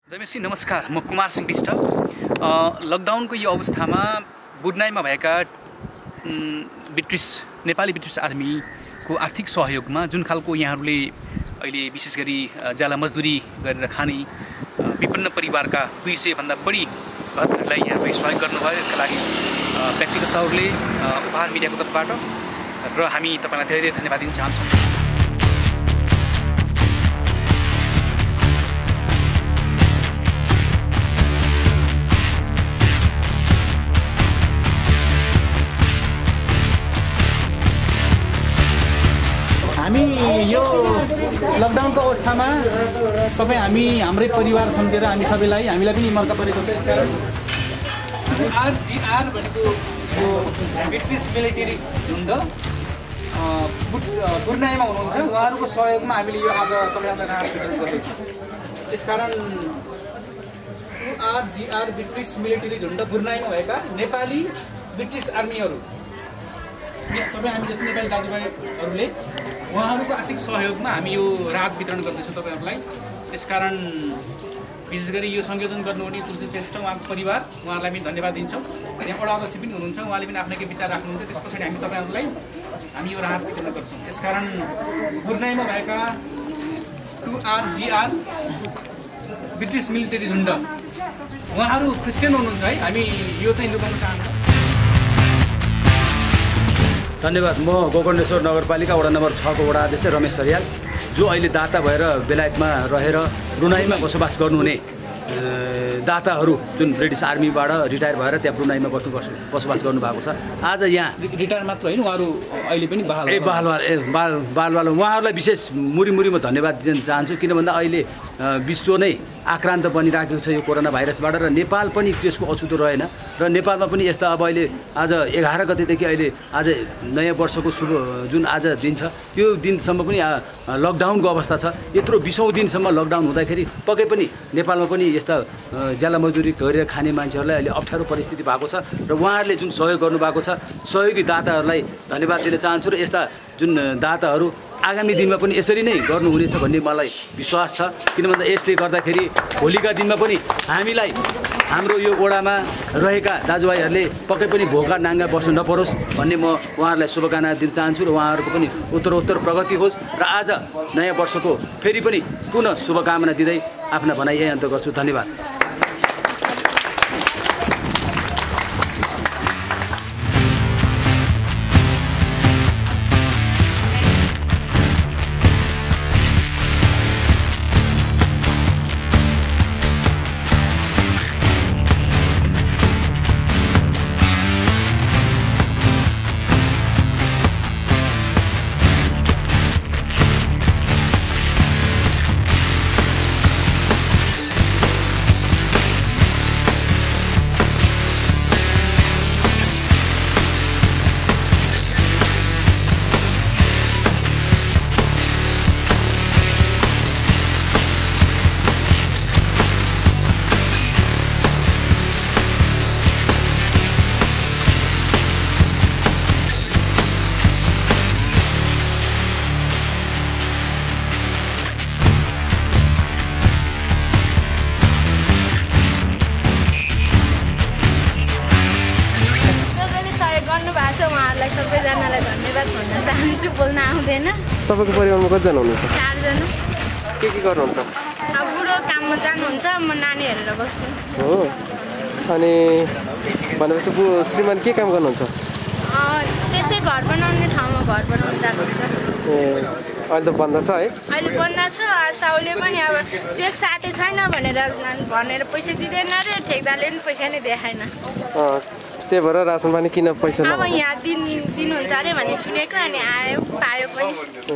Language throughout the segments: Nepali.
जयमेसी नमस्कार, म कुमार सिंह विष्ट। लकडाउनको यो अवस्थामा बुर्नाईमा भएका नेपाली ब्रिटिस आर्मीको आर्थिक सहयोगमा जुन खालको यहाँहरूले अहिले विशेष गरी ज्याला मजदुरी गरेर खाने विभिन्न परिवारका 200 भन्दा बढी घरहरूलाई यहाँले सहयोग गर्नुभयो। यसका लागि व्यक्तिगत तौरले उपहार मिडियाको तर्फबाट र हामी तपाईलाई धेरै धेरै धन्यवाद दिन चाहन्छौँ। हामी यो लकडाउनको अवस्थामा हामी हाम्रै परिवार सम्झेर हामीलाई पनि मर्का परेको छ। यसकारण आरजीआर भनेको यो ब्रिटिस मिलिटरी झुन्ड बुर्नाईमा हुनुहुन्छ, उहाँहरूको सहयोगमा हामीले यो आज तपाईँहरूलाई राहत वितरण गर्दैछौँ। त्यसकारण आरजीआर ब्रिटिस मिलिटरी झुन्ड बुर्नाईमा भएका नेपाली ब्रिटिस आर्मीहरू हामी जस्तो नेपाली दाजुभाइहरूले उहाँहरूको आर्थिक सहयोगमा हामी यो राहत वितरण गर्दैछौँ तपाईँहरूलाई। त्यसकारण विशेष गरी यो संयोजन गर्नुहुने तुलसी श्रेष्ठ उहाँको परिवार, उहाँहरूलाई पनि धन्यवाद दिन्छौँ। यहाँ वडा अध्यक्ष पनि हुनुहुन्छ, उहाँले पनि आफ्नो केही विचार राख्नुहुन्छ। त्यस पछाडि हामी यो राहत वितरण गर्छौँ। यसकारण बुर्नाईमा भएका 2RGR ब्रिटिस मिलिटरी झुन्ड उहाँहरू क्रिस्चियन हुनुहुन्छ है, हामी यो चाहिँ लुकाउन चाहन्छौँ। धन्यवाद। म गोकर्णेश्वर नगरपालिका वडा नम्बर 6 को वडा अध्यक्ष रमेश सरियाल, जो अहिले दाता भएर बेलायतमा रहेर ब्रुनाईमा बसोबास गर्नुहुने दाताहरू जुन ब्रिटिस आर्मीबाट रिटायर भएर त्यहाँ ब्रुनाईमा बसोबास गर्नुभएको छ। आज यहाँ रिटायर मात्र होइन, उहाँहरू अहिले पनि बालवाल उहाँहरूलाई विशेष मुरी म धन्यवाद दिन चाहन्छु। किन भन्दा अहिले विश्व नै आक्रान्त बनिरहेको छ यो कोरोना भाइरसबाट र नेपाल पनि त्यसको अछुतो रहेन र नेपालमा पनि यस्ता अब अहिले आज 11 गतेदेखि अहिले आज नयाँ वर्षको शुभ जुन आज दिन छ त्यो दिनसम्म पनि लकडाउनको अवस्था छ। यत्रो 20औं दिनसम्म लकडाउन हुँदाखेरि पक्कै पनि नेपालमा पनि यस्ता ज्याला मजदुरी गरेर खाने मान्छेहरूलाई अहिले अप्ठ्यारो परिस्थिति भएको छ र उहाँहरूले जुन सहयोग गर्नुभएको छ सहयोगी दाताहरूलाई धन्यवाद दिन चाहन्छु। र यस्ता जुन दाताहरू आगामी दिनमा पनि यसरी नै गर्नुहुनेछ भन्ने मलाई विश्वास छ। किन भन्दा यसले गर्दाखेरि भोलिका दिनमा पनि हामीलाई हाम्रो यो वडामा रहेका दाजुभाइहरूले पक्कै पनि भोका नाङ्गा बस्न नपरोस् भन्ने म उहाँहरूलाई शुभकामना दिन चाहन्छु र उहाँहरूको पनि उत्तरोत्तर प्रगति होस्। र आज नयाँ वर्षको फेरि पनि पुनः शुभकामना दिँदै आफ्ना भनाइ यही अन्त गर्छु। धन्यवाद। सबैजनालाई धन्यवाद भन्न चाहन्छु। बोल्न आउँदैन। तपाईको परिवारमा कतिजना हुनुहुन्छ? 4 जना। के गर्नुहुन्छ? अब बुढो काममा जानुहुन्छ, म नानी हेरेर बस्छु। हो, अनि भनेपछि श्रीमान के काम गर्नुहुन्छ? त्यस्तै घर बनाउने ठाउँमा घर बनाउन जानुहुन्छ। अहिले त बन्द छ है? अहिले बन्द छ। साउले पनि अब चेक साटे छैन भनेर पैसा दिँदैन रे, ठेकदारले पनि पैसा नै देखाएन। त्यही भएर रासन पानी किन पैसा अब यहाँ दिनुहुन्छ अरे भन्ने सुनेको, अनि आयो पायो पनि।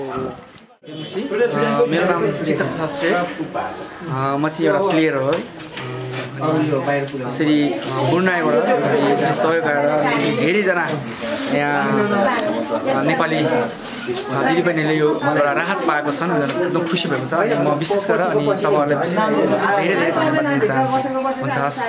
मेरो नाम चित्रप्रसाद श्रेष्ठ, म चाहिँ एउटा प्लेयर हो। यसरी बुर्नाईबाट यसरी सहयोग गरेर धेरैजना यहाँ नेपाली दिदीबहिनीले यो एउटा राहत पाएको छन्, एकदम खुसी भएको छ। अनि म विशेष गरेर अनि तपाईँहरूलाई धेरै धेरै धन्यवाद दिन चाहन्छु। हुन्छ, हस्।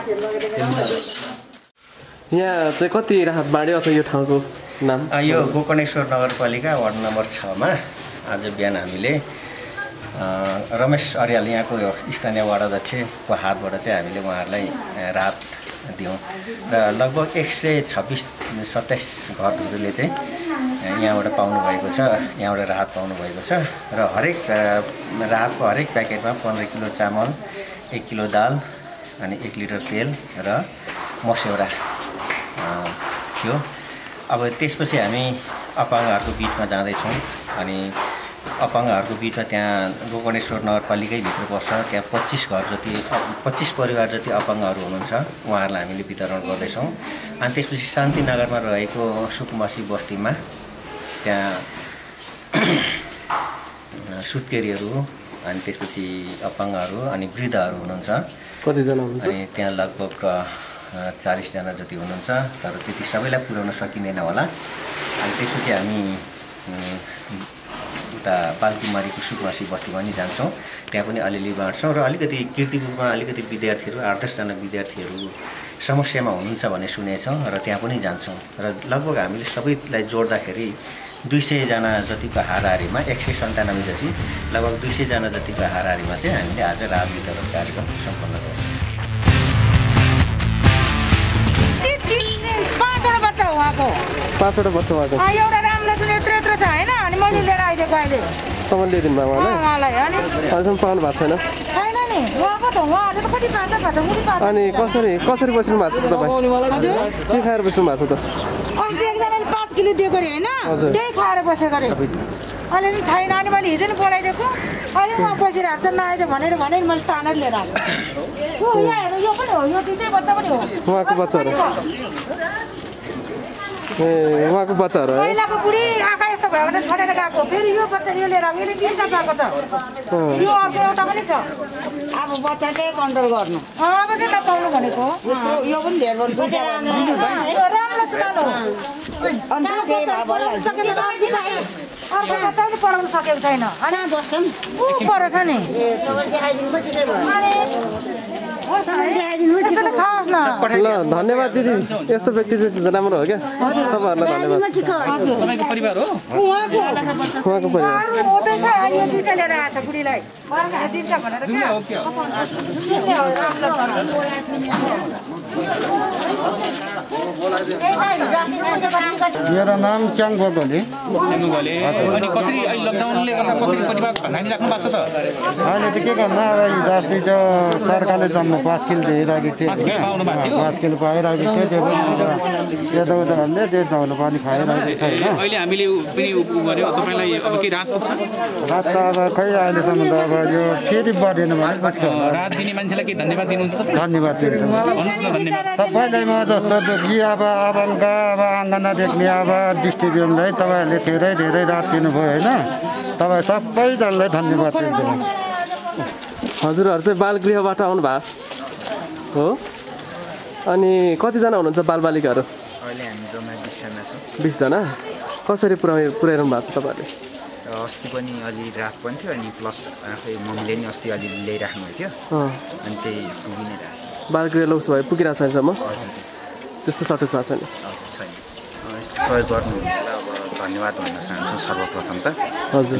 यहाँ चाहिँ कति राहत बाँड्यो अथवा यो ठाउँको नाम? यो गोकर्णेश्वर नगरपालिका वार्ड नम्बर 6 मा आज बिहान हामीले रमेश अर्याल यहाँको स्थानीय वार्ड अध्यक्षको हातबाट चाहिँ हामीले उहाँहरूलाई राहत दियौँ र लगभग 126-27 घरहरूले चाहिँ यहाँबाट पाउनुभएको छ, यहाँबाट राहत पाउनुभएको छ र हरेक राहतको हरेक प्याकेटमा 15 किलो चामल, 1 किलो दाल अनि 1 लिटर तेल र मस्यौरा थियो। अब त्यसपछि हामी अपाङ्गहरूको बिचमा जाँदैछौँ अनि अपाङ्गहरूको बिचमा त्यहाँ गोकर्णेश्वर नगरपालिकैभित्र पर्छ, त्यहाँ 25 परिवार जति अपाङ्गहरू हुनुहुन्छ, उहाँहरूलाई हामीले वितरण गर्दैछौँ। अनि त्यसपछि शान्तिनगरमा रहेको सुकुमासी बस्तीमा त्यहाँ सुत्केरीहरू अनि त्यसपछि अपाङ्गहरू अनि वृद्धहरू हुनुहुन्छ। कतिजना हुनुहुन्छ? अनि त्यहाँ लगभग 40 जना जति हुनुहुन्छ, तर त्यति सबैलाई पुर्याउन सकिँदैन होला। अनि त्यसपछि हामी उता पाल्कुमारीको सुकुमासी बस्तीमा पनि जान्छौँ, त्यहाँ पनि अलिअलि बाँड्छौँ र अलिकति कीर्तिपुरमा अलिकति विद्यार्थीहरू 8-10 जना विद्यार्थीहरू समस्यामा हुनुहुन्छ भन्ने सुनेछौँ र त्यहाँ पनि जान्छौँ र लगभग हामीले सबैलाई जोड्दाखेरि 200 जना जतिको हाराहारीमा 197 जति लगभग 200 जना जतिको हाराहारीमा चाहिँ हामीले आज राहत वितरण कार्यक्रम सम्पन्न गर्छौँ। 5वटा बच्चा उहाँको एउटा राम्रो छ, यत्रो छ होइन, अनि मैले लिएर आइदिएको अहिले। तपाईँले ल्याइदिनु भयो उहाँलाई? अनि अहिलेसम्म पाउनु भएको छैन? छैन नि, उहाँको त उहाँहरूले त कति पान्छ उनी पान्छ। अनि कसरी बस्नु भएको छ त तपाईँ? के खाएर बस्नु भएको छ त? अस्ति एकजनाले 5 किलो दिएको अरे होइन, त्यही खाएर बसेको अरे। अहिले नि छैन, अनि मैले हिजो नि बोलाइदिएको, अहिले उहाँ बसिरहेको छ नआएछ भनेर मैले तानेर लिएर आएको। यहाँ हेर्नु, यो पनि हो, यो दुईटै बच्चा पनि हो। उहाँको बच्चाहरू? ए उहाँको बच्चाहरू है? पहिलाको बुढी आँखा यस्तो भयो भने छोडेर गएको, फेरि यो बच्चा यो लिएर यसले 3टा पाएको छ, यो अर्को एउटा पनि छ। अब बच्चा चाहिँ कन्ट्रोल गर्नु, अब चाहिँ नपाउनु भनेको। यो पनि धेरै राम्रो छ, अर्को बच्चा पनि पढाउनु सकेको छैन, अनि ऊ पढेछ नि। ल धन्यवाद दिदी, यस्तो व्यक्ति चाहिँ राम्रो हो क्या, तपाईँहरूलाई धन्यवाद। तपाईँको परिवार हो? उहाँको परिवार मेरो नाम च्याङ गोगोली। अनि कसरी अहिले लकडाउनले गर्दा कसरी परिवार भनाइदिराख्नु भएको छ त? अहिले त के गर्नु, अब हिजो अस्ति जो सरकारले जम्मा 5 किलो दिइरहेको थियो, 5 किलो पाइरहेको थियो, त्यो पनि यताउताहरूले त्यो चाउलो पनि खाइरहेको छैन। अहिले हामीले पनि गर्यो तपाईँलाई अब के राहत पुग्छ? रात त अब खै अहिलेसम्म त अब यो फेरि बढेन भने पुग्छ। राहत दिने मान्छेलाई के धन्यवाद दिनुहुन्छ त? धन्यवाद दिन्छु सबैलाई। म जस्तो दुखी अब अपाङ्ग अब आँगा नदेख्ने अब डिस्ट्रिब्युटलाई तपाईँहरूले धेरै धेरै राहत दिनुभयो होइन, तपाईँ सबैजनालाई धन्यवाद दिन्छु। हजुरहरू चाहिँ बालगृहबाट आउनु भएको हो? अनि कतिजना हुनुहुन्छ बालबालिकाहरू? अहिले हामी जम्मा 20 जना छौँ। 20 जना? कसरी पुर्याइरहनु भएको छ तपाईँहरूले? अस्ति पनि अलि राहत पनि थियो, अनि प्लस आफै मम्मीले नि अस्ति अलि ल्याइराख्नु भएको थियो, अनि त्यही पुगि नै रहेछ। बालगृह लौस भयो पुगिरहेको छ अहिलेसम्म? हजुर त्यस्तो सर्टेज भएको छैन? हजुर छैन। यस्तो सहयोग गर्नुहुनेलाई अब धन्यवाद भन्न चाहन्छु सर्वप्रथम त। हजुर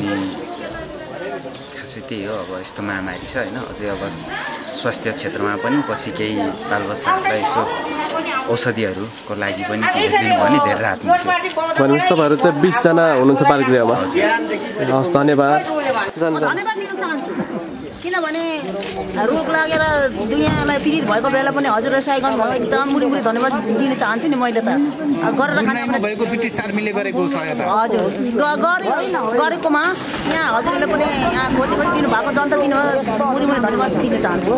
खासै त्यही हो, अब यस्तो महामारी छ होइन, अझै अब स्वास्थ्य क्षेत्रमा पनि पछि केही बालबच्चाहरूलाई यसो औषधिहरूको लागि पनि दिनुभयो भने धेरै राहत मिल्थ्यो। भनेपछि तपाईँहरू चाहिँ 20 जना हुनुहुन्छ बालगृहमा? हस् धन्यवाद। किनभने रोग लागेर दुनियाँलाई पीडित भएको बेला पनि हजुरलाई सहाय गर्नुभयो, एकदम मुरी धन्यवाद दिन चाहन्छु नि मैले त। गरेर भएको ब्रिटिस आर्मीले गरेको सहायता हजुर गरेकोमा यहाँ हजुरले पनि यहाँ खोजी दिनुभएको जनता दिनुभयो, मुरी धन्यवाद दिन चाहन्छु।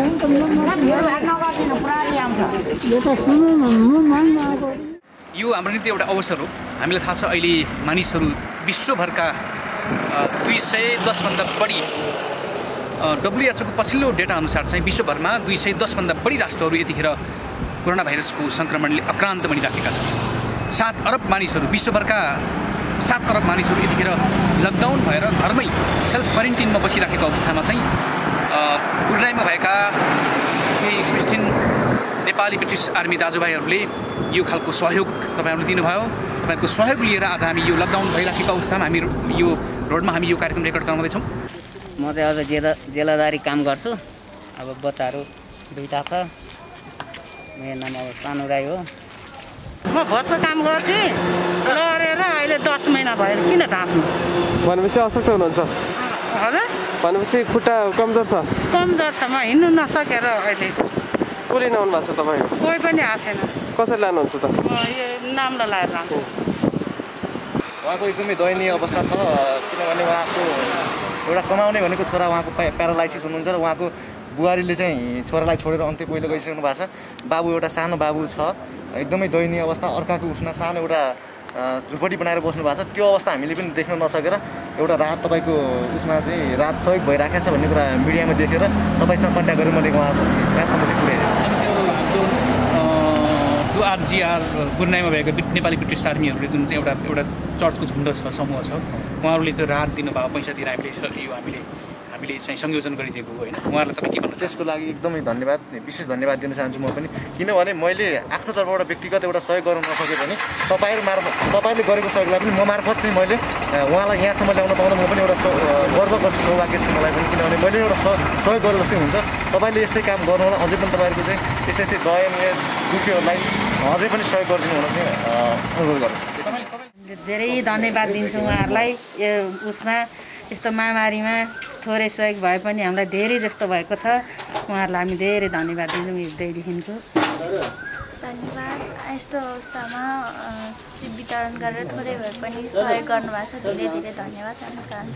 यो हाम्रो निम्ति एउटा अवसर हो। हामीलाई थाहा छ अहिले मानिसहरू विश्वभरका 210 भन्दा बढी WHO को पछिल्लो डेटा अनुसार चाहिँ विश्वभरमा 210 भन्दा बढी राष्ट्रहरू यतिखेर कोरोना भाइरसको सङ्क्रमणले आक्रान्त बनिराखेका छन्। 7 अरब मानिसहरू, विश्वभरका 7 अरब मानिसहरू यतिखेर लकडाउन भएर घरमै सेल्फ क्वारेन्टिनमा बसिराखेको अवस्थामा चाहिँ बुर्नाईमा भएका केही क्रिस्चियन नेपाली ब्रिटिस आर्मी दाजुभाइहरूले यो खालको सहयोग तपाईँहरूले दिनुभयो। तपाईँहरूको सहयोग लिएर आज हामी यो लकडाउन भइराखेको अवस्थामा हामी यो रोडमा हामी यो कार्यक्रम रेकर्ड गराउँदैछौँ। म चाहिँ अब जेलादारी काम गर्छु। अब बच्चाहरू 2टा छ। मेरो नाम अब सानो राई हो। म भोजको काम गर्थेँ लडेर अहिले 10 महिना भयो किन ढाप्नु भनेपछि अशक्त हुनुहुन्छ हजुर भनेपछि खुट्टा कमजोर छ कमजोर छ म हिँड्नु नसकेर अहिले को लिन आउनु भएको छ तपाईँ कोही पनि आएको छैन कसरी लानुहुन्छ त यो नामलाई लाएर लान्छु उहाँको एकदमै दयनीय अवस्था छ किनभने उहाँको एउटा कमाउने भनेको छोरा उहाँको प्यारालाइसिस हुनुहुन्छ र उहाँको बुहारीले चाहिँ छोरालाई छोडेर अन्त्य पहिलो गइसक्नु भएको छ बाबु एउटा सानो बाबु छ एकदमै दयनीय अवस्था अर्काको उसमा सानो एउटा झुपडी बनाएर बस्नु भएको छ त्यो अवस्था हामीले पनि देख्न नसकेर एउटा राहत तपाईँको उसमा चाहिँ राहत सहयोग भइराखेको छ भन्ने कुरा मिडियामा देखेर तपाईँसँग कन्ट्याक्ट गरेर मैले कहाँसम्म चाहिँ पुर्याएँ RGR बुर्नाईमा भएको नेपाली ब्रिटिस आर्मीहरूले जुन चाहिँ एउटा चर्चको झुन्ड छ समूह छ उहाँहरूले चाहिँ राहत दिनुभयो पैसा दिएर हामीले चाहिँ संयोजन गरिदिएको होइन उहाँहरूलाई तपाईँ के भन्नु त्यसको लागि एकदमै धन्यवाद विशेष धन्यवाद दिन चाहन्छु म पनि किनभने मैले आफ्नो तर्फबाट व्यक्तिगत एउटा सहयोग गर्न नसके पनि तपाईँले गरेको सहयोगलाई पनि म मार्फत चाहिँ मैले उहाँलाई यहाँसम्म ल्याउन पाउँदा म पनि एउटा गर्व गर्छु सौभाग्य छ मलाई पनि किनभने मैले एउटा सहयोग गरेर जस्तै हुन्छ तपाईँले यस्तै काम गर्नु होला अझै पनि तपाईँहरूको चाहिँ यस्तै दयनीय दुःखीहरूलाई अझै पनि सहयोग गरिदिनु हुन चाहिँ अनुरोध गर्छु धेरै धन्यवाद दिन्छु उहाँहरूलाई यो उसमा यस्तो महामारीमा थोरै सहयोग भए पनि हामीलाई धेरै जस्तो भएको छ उहाँहरूलाई हामी धेरै धन्यवाद दिन्छौँ हृदयदेखिको धन्यवाद यस्तो अवस्थामा वितरण गरेर थोरै भए पनि सहयोग गर्नुभएको छ धेरै धेरै धन्यवाद भन्न चाहन्छु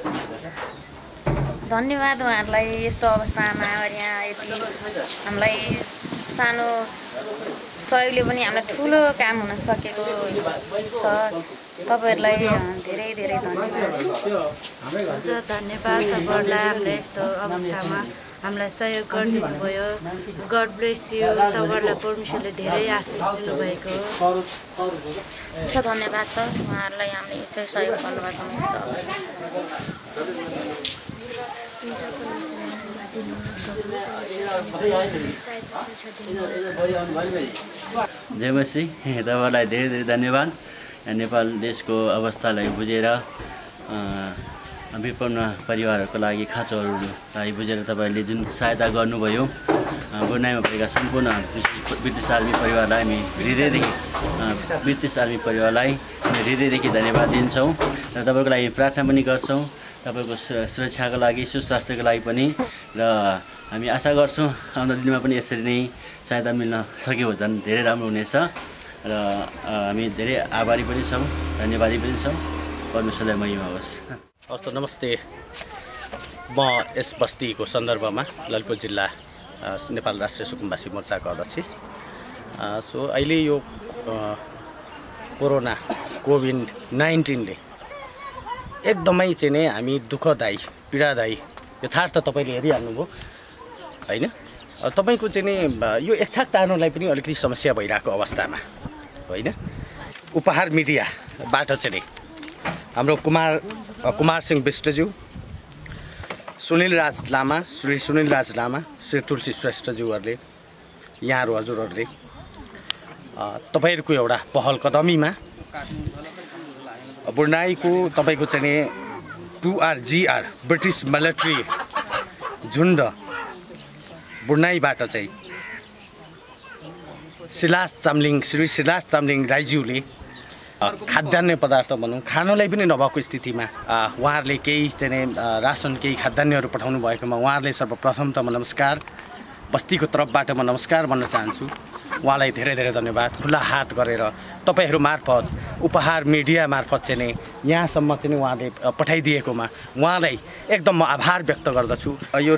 धन्यवाद उहाँहरूलाई यस्तो अवस्थामा यहाँ यति हामीलाई सानो सहयोगले पनि हामीलाई ठुलो काम हुन सकेको छ तपाईहरुलाई धेरै धेरै धन्यवाद धन्यवाद तपाईहरुलाई हामीले यस्तो अवस्थामा हामीलाई सहयोग गरिदिनु भयो गड ब्लेस यु तपाईहरुलाई परमेश्वरले धेरै आशीष दिनुभएको छ धन्यवाद छ उहाँहरुलाई हामीले यसरी सहयोग गर्नुभएकोमा यस्तो जय मसी तपाईहरुलाई धेरै धेरै धन्यवाद नेपाल देशको अवस्थालाई बुझेर विपन्न परिवारहरूको लागि खाँचोहरूलाई बुझेर तपाईहरुले जुन सहायता गर्नुभयो बुर्नाईमा भएका सम्पूर्ण ब्रिटिस आर्मी परिवारलाई हामी हृदयदेखि धन्यवाद दिन्छौँ र तपाईहरुको लागि प्रार्थना पनि गर्छौँ तपाईको सुरक्षाको लागि सुस्वास्थ्यको लागि पनि र हामी आशा गर्छौँ आउँदो दिनमा पनि यसरी नै सहायता मिल्न सक्यो झन् धेरै राम्रो हुनेछ र हामी धेरै आभारी पनि छौँ धन्यवादी पनि छौँ परमेश्वरलाई महिमा होस्। हस् नमस्ते म यस बस्तीको सन्दर्भमा ललितपुर जिल्ला नेपाल राष्ट्रिय सुकुम्बासी मोर्चाको अध्यक्ष सो अहिले यो कोरोना कोभिड-19ले एकदमै चाहिँ नै हामी दुःखदायी पीडादायी यथार्थ तपाईले हेरिहाल्नुभयो हैन तपाईको चाहिँ नि यो एकछाक टार्नलाई पनि अलिकति समस्या भइरहेको अवस्थामा हैन उपहार मिडियाबाट चाहिँ हाम्रो कुमार सिंह विष्टज्यू सुनिल राज लामा श्री तुलसी श्रेष्ठज्यूहरूले यहाँहरू हजुरहरूले तपाईहरुको एउटा पहल कदमीमा बुर्नाईको तपाईको चाहिँ नि 2RGR ब्रिटिस मिलिट्री झुन्ड बुर्नाईबाट चाहिँ श्री सिलास चामलिङ राईज्यूले खाद्यान्न पदार्थ भनौँ खानलाई पनि नभएको स्थितिमा उहाँहरूले केही चाहिँ रासन केही खाद्यान्नहरू पठाउनु भएकोमा उहाँहरूले सर्वप्रथम त म नमस्कार बस्तीको तर्फबाट म नमस्कार भन्न चाहन्छु उहाँलाई धेरै धेरै धन्यवाद खुला हात गरेर तपाईहरु मार्फत उपहार मिडिया मार्फत चाहिँ नि यहाँसम्म चाहिँ उहाँले पठाइदिएकोमा उहाँलाई एकदम म आभार व्यक्त गर्दछु। यो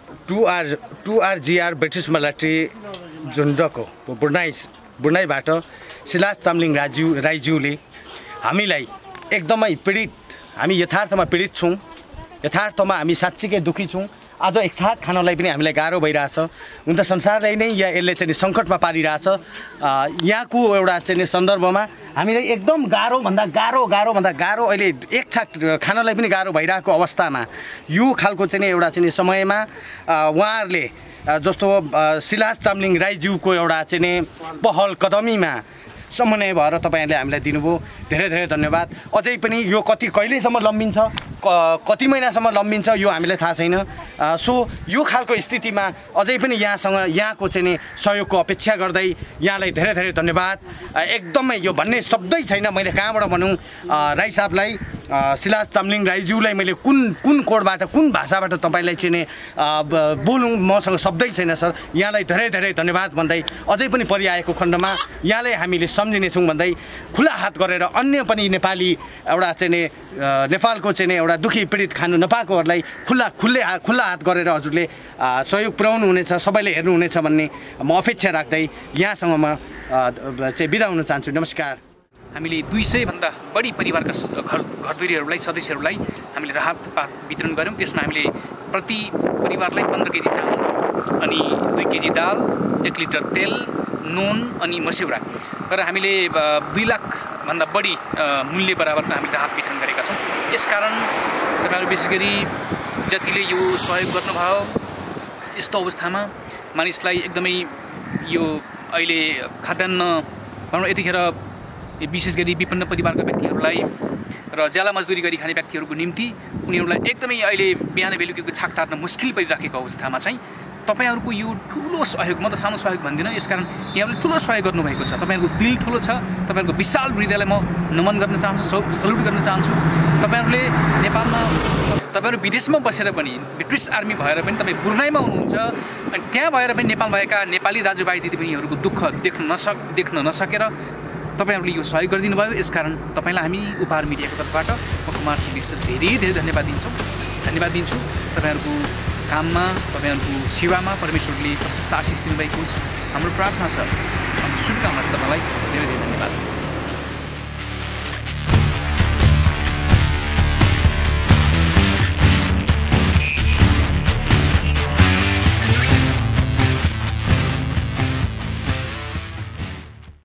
2RGR ब्रिटिस मिलिट्री झुन्डको बुर्नाईबाट सिलास चामलिङ राईज्यूले हामीलाई एकदमै हामी यथार्थमा पीडित छौँ यथार्थमा हामी साँच्चीकै दुखी छौँ आज एक छाक खानलाई पनि हामीलाई गाह्रो भइरहेछ हुन त संसारलाई नै यसले चाहिँ सङ्कटमा पारिरहेछ यहाँको एउटा चाहिँ सन्दर्भमा हामीलाई एकदम गाह्रो भन्दा गाह्रो अहिले एक छाक खानलाई पनि गाह्रो भइरहेको अवस्थामा यो खालको चाहिँ एउटा चाहिँ समयमा उहाँहरूले जस्तो सिलास चामलिङ राईज्यूको एउटा चाहिँ पहल कदमीमा समन्वय भएर तपाईँहरूले हामीलाई दिनुभयो, धेरै धेरै धन्यवाद। अझै पनि यो कहिलेसम्म लम्बिन्छ, कति महिनासम्म लम्बिन्छ यो हामीलाई थाहा छैन। सो यो खालको स्थितिमा अझै पनि यहाँको चाहिँ सहयोगको अपेक्षा गर्दै यहाँलाई धेरै धेरै धन्यवाद। एकदमै यो भन्ने शब्दै छैन मैले कहाँबाट भनौँ। राई साहबलाई, सिलास चामलिङ राईज्यूलाई मैले कुन कोडबाट कुन भाषाबाट तपाईँलाई चाहिँ बोलौँ, मसँग शब्दै छैन सर। यहाँलाई धेरै धेरै धन्यवाद भन्दै अझै पनि परिआएको खण्डमा यहाँलाई हामीले सम्झिनेछौँ भन्दै खुला हात गरेर अन्य पनि नेपाली एउटा चाहिँ नेपालको चाहिँ एउटा दुखी पीडित खानु नपाएकोहरूलाई खुल्ला हात गरेर हजुरले सहयोग पुर्याउनु हुनेछ, सबैले हेर्नुहुनेछ भन्ने म अपेक्षा राख्दै यहाँसँग म चाहिँ बिदा हुन चाहन्छु। नमस्कार। हामीले 200 भन्दा बढी परिवारका घरधुरीहरूलाई सदस्यहरूलाई हामीले राहत पात वितरण गऱ्यौँ। त्यसमा हामीले प्रति परिवारलाई 15 केजी चामल अनि 2 केजी दाल, 1 लिटर तेल, नुन अनि मस्यौरा गरेर हामीले 2 लाख भन्दा बढी मूल्य बराबरको हामीले राहत वितरण गरेका छौँ। यसकारण तपाईँहरू विशेष गरी जतिले यो सहयोग गर्नुभयो, यस्तो अवस्थामा मानिसलाई एकदमै यो अहिले खाद्यान्न भनौँ यतिखेर विशेष गरी विपन्न परिवारका व्यक्तिहरूलाई र ज्याला मजदुरी गरी खाने व्यक्तिहरूको निम्ति उनीहरूलाई एकदमै अहिले बिहान बेलुकीको छाक टार्न मुस्किल परिराखेको अवस्थामा चाहिँ तपाईँहरूको यो ठुलो सहयोग, म त सानो सहयोग भन्दिनँ, यसकारण यहाँहरूले ठुलो सहयोग गर्नुभएको छ। तपाईँहरूको दिल ठुलो छ, तपाईँहरूको विशाल हृदयलाई म नमन गर्न चाहन्छु, सल्युट गर्न चाहन्छु। तपाईँहरूले नेपालमा, तपाईँहरू विदेशमा बसेर पनि ब्रिटिस आर्मी भएर पनि तपाईँ ब्रुनाईमा हुनुहुन्छ, अनि त्यहाँ भएर पनि नेपाल भएका नेपाली दाजुभाइ दिदीबहिनीहरूको दुःख देख्न नसकेर तपाईँहरूले यो सहयोग गरिदिनु भयो। यसकारण तपाईँलाई हामी उपहार मिडियाको तर्फबाट म कुमार सिंह विष्ट धेरै धेरै धन्यवाद दिन्छु। तपाईँहरूको काममा, तपाईँहरूको सेवामा परमेश्वरले प्रशस्त आशिष दिनुभएको होस् हाम्रो प्रार्थना छ। हाम्रो शुभकामना छ। तपाईँलाई धेरै धेरै धन्यवाद।